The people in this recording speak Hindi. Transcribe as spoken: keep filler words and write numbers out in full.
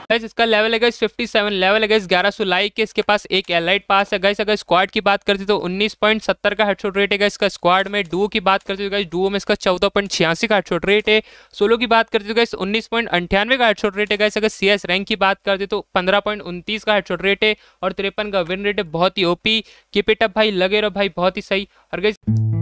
गाइस इसका लेवल है गाइस सत्तावन लेवल है गाइस ग्यारह सौ लाइक के। इसके पास एक एलाइट पास है गाइस। अगर स्क्वाड की बात करते तो उन्नीस पॉइंट सत्तर का हेडशॉट रेट है गाइस इसका स्क्वाड में। डुओ की बात करते तो गाइस डुओ में इसका चौदह पॉइंट छियासी का हेडशॉट रेट है। सोलो की बात करते तो गाइस उन्नीस पॉइंट अंठानवे का हेडशॉट रेट है गाइस। अगर सीएस रैंक की बात करते तो पंद्रह पॉइंट उनतीस का हेडशॉट रेट है और तिरपन का विन रेट है। बहुत ही ओपी, कीप इट अप भाई, लगे रहो भाई, बहुत ही सही। और गाइस